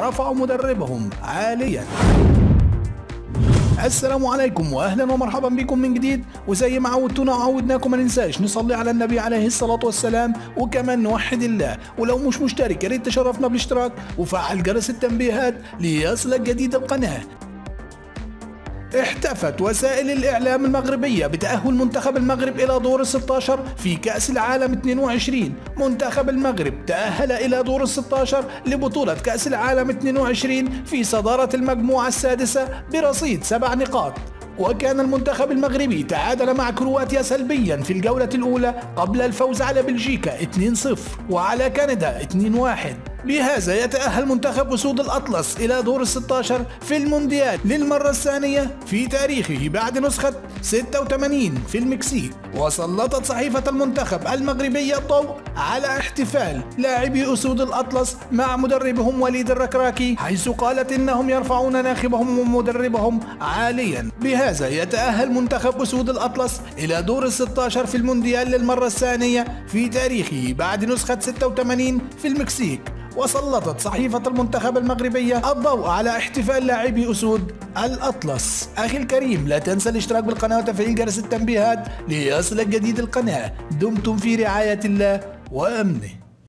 رفعوا مدربهم عاليا. السلام عليكم واهلا ومرحبا بكم من جديد، وزي ما عودتونا وعودناكم ما ننساش نصلي على النبي عليه الصلاة والسلام، وكمان نوحد الله، ولو مش مشترك يا ريت تشرفنا بالاشتراك وفعل جرس التنبيهات ليصلك جديد القناة. احتفت وسائل الإعلام المغربية بتأهل منتخب المغرب إلى دور ال16 في كأس العالم 22. منتخب المغرب تأهل إلى دور ال16 لبطولة كأس العالم 22 في صدارة المجموعة السادسة برصيد 7 نقاط. وكان المنتخب المغربي تعادل مع كرواتيا سلبيا في الجولة الأولى قبل الفوز على بلجيكا 2-0 وعلى كندا 2-1. بهذا يتأهل منتخب أسود الأطلس إلى دور ال16 في المونديال للمرة الثانية في تاريخه بعد نسخة 86 في المكسيك. وسلطت صحيفة المنتخب المغربي الضوء على احتفال لاعبي أسود الأطلس مع مدربهم وليد الركراكي، حيث قالت إنهم يرفعون ناخبهم ومدربهم عاليا. بهذا يتأهل منتخب أسود الأطلس إلى دور ال16 في المونديال للمرة الثانية في تاريخه بعد نسخة 86 في المكسيك. وسلطت صحيفة المنتخب المغربية الضوء على احتفال لاعبي أسود الأطلس. أخي الكريم، لا تنسى الاشتراك بالقناة وتفعيل جرس التنبيهات ليصلك جديد القناة. دمتم في رعاية الله وأمنه.